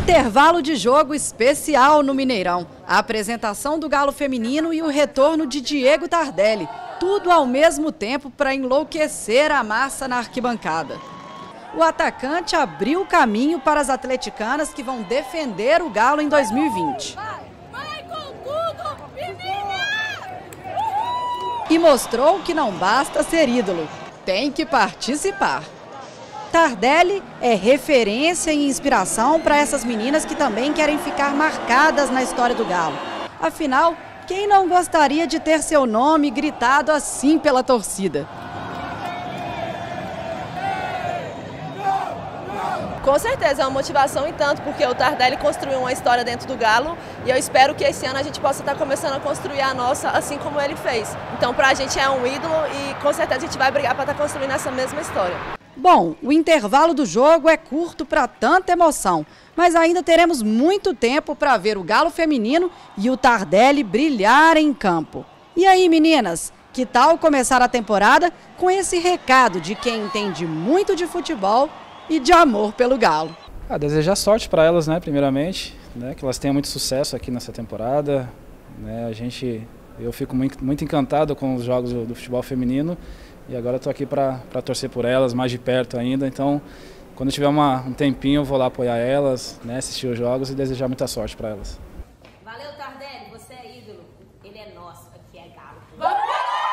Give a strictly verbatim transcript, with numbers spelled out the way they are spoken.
Intervalo de jogo especial no Mineirão. A apresentação do Galo feminino e o retorno de Diego Tardelli. Tudo ao mesmo tempo para enlouquecer a massa na arquibancada. O atacante abriu o caminho para as atleticanas que vão defender o Galo em dois mil e vinte. Vai com tudo, menina! E mostrou que não basta ser ídolo, tem que participar. Tardelli é referência e inspiração para essas meninas que também querem ficar marcadas na história do Galo. Afinal, quem não gostaria de ter seu nome gritado assim pela torcida? Com certeza é uma motivação e tanto, porque o Tardelli construiu uma história dentro do Galo e eu espero que esse ano a gente possa estar começando a construir a nossa, assim como ele fez. Então, para a gente é um ídolo e com certeza a gente vai brigar para estar construindo essa mesma história. Bom, o intervalo do jogo é curto para tanta emoção, mas ainda teremos muito tempo para ver o Galo feminino e o Tardelli brilhar em campo. E aí, meninas, que tal começar a temporada com esse recado de quem entende muito de futebol e de amor pelo Galo? Ah, desejar sorte para elas, né, primeiramente, né, que elas tenham muito sucesso aqui nessa temporada, né, a gente, eu fico muito, muito encantado com os jogos do, do futebol feminino e agora estou aqui para torcer por elas mais de perto ainda, então quando tiver uma, um tempinho eu vou lá apoiar elas, né, assistir os jogos e desejar muita sorte para elas. Valeu, Tardelli, você é ídolo, ele é nosso, aqui é Galo. Vamos!